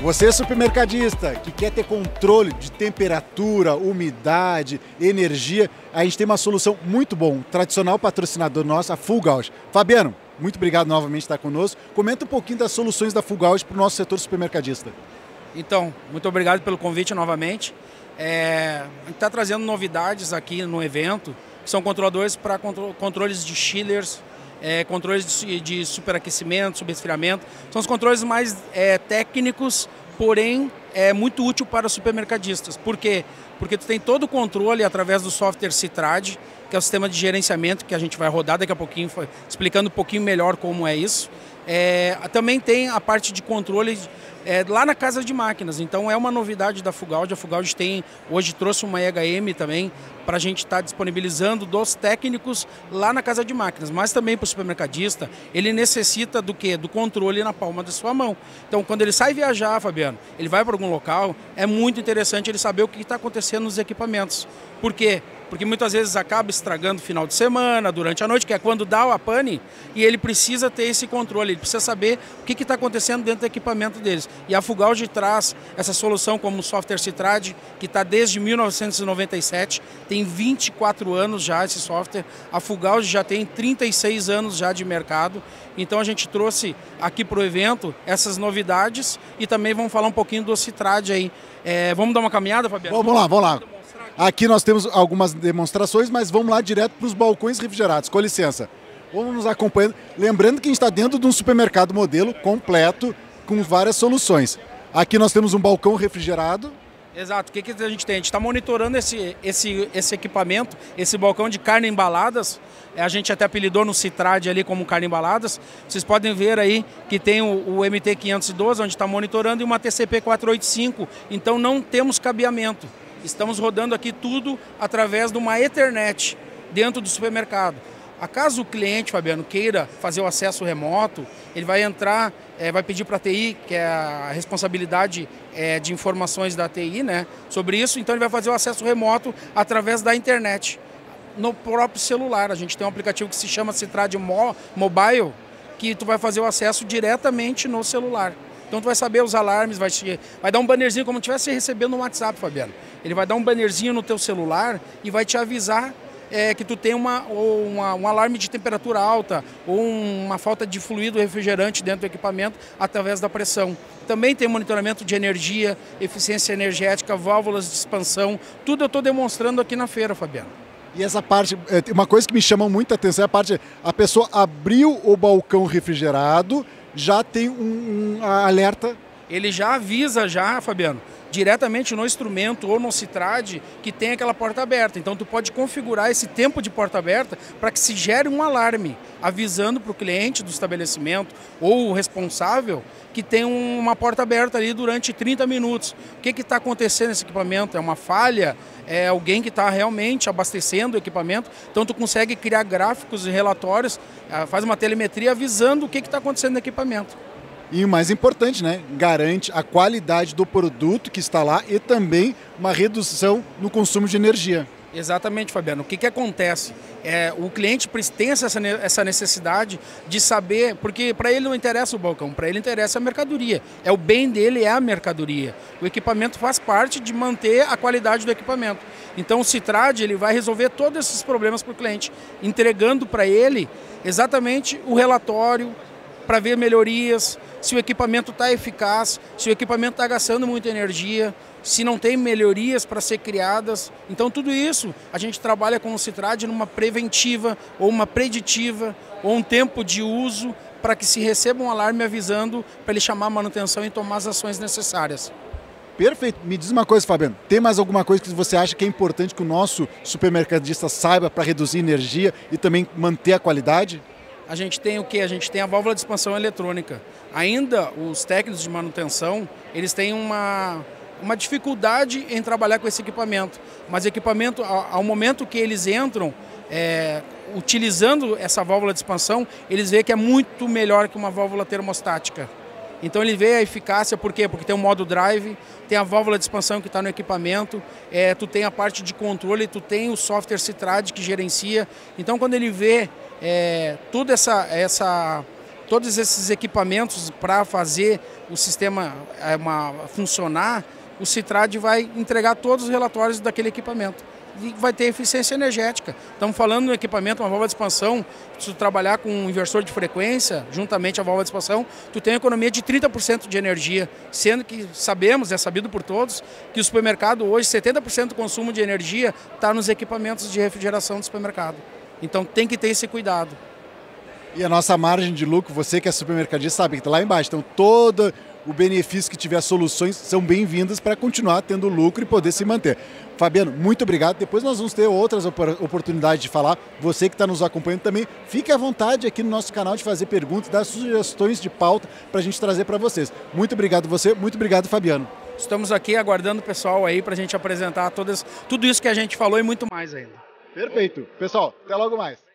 Você, supermercadista, que quer ter controle de temperatura, umidade, energia, a gente tem uma solução muito boa. Tradicional patrocinador nosso, a Full Gauge. Fabiano, muito obrigado novamente por estar conosco. Comenta um pouquinho das soluções da Full Gauge para o nosso setor supermercadista. Então, muito obrigado pelo convite novamente. A gente está trazendo novidades aqui no evento, que são controladores para controles de chillers, controles de superaquecimento, subresfriamento. São os controles mais técnicos, porém muito útil para os supermercadistas. Por quê? Porque tu tem todo o controle através do software Citrad, que é o sistema de gerenciamento que a gente vai rodar daqui a pouquinho, explicando um pouquinho melhor como é isso. Também tem a parte de controle lá na casa de máquinas, então é uma novidade da Full Gauge. A Full Gauge hoje trouxe uma EHM também para a gente estar disponibilizando dos técnicos lá na casa de máquinas, mas também para o supermercadista, ele necessita do quê? Do controle na palma da sua mão. Então quando ele sai viajar, Fabiano, ele vai para algum local, é muito interessante ele saber o que está acontecendo nos equipamentos. Por quê? Porque muitas vezes acaba estragando o final de semana, durante a noite, que é quando dá a pane, e ele precisa ter esse controle, ele precisa saber o que está acontecendo dentro do equipamento deles. E a Full Gauge traz essa solução como o software Citrad, que está desde 1997, tem 24 anos já esse software. A Full Gauge já tem 36 anos já de mercado, então a gente trouxe aqui para o evento essas novidades e também vamos falar um pouquinho do Citrad aí. Vamos dar uma caminhada, Fabiano? Vamos lá. Aqui nós temos algumas demonstrações, mas vamos lá direto para os balcões refrigerados. Com licença. Vamos nos acompanhando. Lembrando que a gente está dentro de um supermercado modelo completo, com várias soluções. Aqui nós temos um balcão refrigerado. Exato. O que a gente tem? A gente está monitorando esse equipamento, esse balcão de carne embaladas. A gente até apelidou no Citrad ali como carne embaladas. Vocês podem ver aí que tem o MT512, onde está monitorando, e uma TCP 485. Então não temos cabeamento. Estamos rodando aqui tudo através de uma Ethernet dentro do supermercado. Acaso o cliente, Fabiano, queira fazer o acesso remoto, ele vai entrar, vai pedir para a TI, que é a responsabilidade de informações da TI, né, sobre isso. Então ele vai fazer o acesso remoto através da internet, no próprio celular. A gente tem um aplicativo que se chama Citrad Mobile, que tu vai fazer o acesso diretamente no celular. Então tu vai saber os alarmes, vai dar um bannerzinho como se estivesse recebendo no WhatsApp, Fabiano. Ele vai dar um bannerzinho no teu celular e vai te avisar que tu tem um alarme de temperatura alta ou uma falta de fluido refrigerante dentro do equipamento através da pressão. Também tem monitoramento de energia, eficiência energética, válvulas de expansão. Tudo eu estou demonstrando aqui na feira, Fabiano. E essa parte, uma coisa que me chama muita atenção é a parte, a pessoa abriu o balcão refrigerado, já tem um alerta. Ele já avisa Fabiano, diretamente no instrumento ou no Citrad que tem aquela porta aberta. Então tu pode configurar esse tempo de porta aberta para que se gere um alarme, avisando para o cliente do estabelecimento ou o responsável que tem uma porta aberta ali durante 30 minutos. O que está acontecendo nesse equipamento? É uma falha? É alguém que está realmente abastecendo o equipamento? Então tu consegue criar gráficos e relatórios, faz uma telemetria avisando o que está acontecendo no equipamento. E o mais importante, né? Garante a qualidade do produto que está lá e também uma redução no consumo de energia. Exatamente, Fabiano. O que acontece? O cliente tem essa necessidade de saber, porque para ele não interessa o balcão, para ele interessa a mercadoria. O bem dele é a mercadoria. O equipamento faz parte de manter a qualidade do equipamento. Então o Citrad ele vai resolver todos esses problemas para o cliente, entregando para ele exatamente o relatório para ver melhorias, se o equipamento está eficaz, se o equipamento está gastando muita energia, se não tem melhorias para ser criadas. Então tudo isso a gente trabalha com o Citrad numa preventiva ou uma preditiva ou um tempo de uso para que se receba um alarme avisando para ele chamar a manutenção e tomar as ações necessárias. Perfeito. Me diz uma coisa, Fabiano, tem mais alguma coisa que você acha que é importante que o nosso supermercadista saiba para reduzir energia e também manter a qualidade? A gente tem o quê? A gente tem a válvula de expansão eletrônica. Ainda os técnicos de manutenção, eles têm uma dificuldade em trabalhar com esse equipamento. Mas o equipamento, ao momento que eles entram, utilizando essa válvula de expansão, eles veem que é muito melhor que uma válvula termostática. Então ele vê a eficácia, por quê? Porque tem o modo drive, tem a válvula de expansão que está no equipamento, tu tem a parte de controle, tu tem o software Citrad que gerencia. Então quando ele vê toda essa todos esses equipamentos para fazer o sistema funcionar, o Citrad vai entregar todos os relatórios daquele equipamento. E vai ter eficiência energética. Estamos falando no equipamento, uma válvula de expansão, se tu trabalhar com um inversor de frequência, juntamente à válvula de expansão, tu tem economia de 30% de energia, sendo que sabemos, é sabido por todos, que o supermercado hoje, 70% do consumo de energia está nos equipamentos de refrigeração do supermercado. Então tem que ter esse cuidado. E a nossa margem de lucro, você que é supermercadista sabe que está lá embaixo, então todo o benefício que tiver soluções são bem-vindas para continuar tendo lucro e poder se manter. Fabiano, muito obrigado. Depois nós vamos ter outras oportunidades de falar. Você que está nos acompanhando também, fique à vontade aqui no nosso canal de fazer perguntas, dar sugestões de pauta para a gente trazer para vocês. Muito obrigado você, muito obrigado Fabiano. Estamos aqui aguardando o pessoal aí para a gente apresentar tudo isso que a gente falou e muito mais ainda. Perfeito. Pessoal, até logo mais.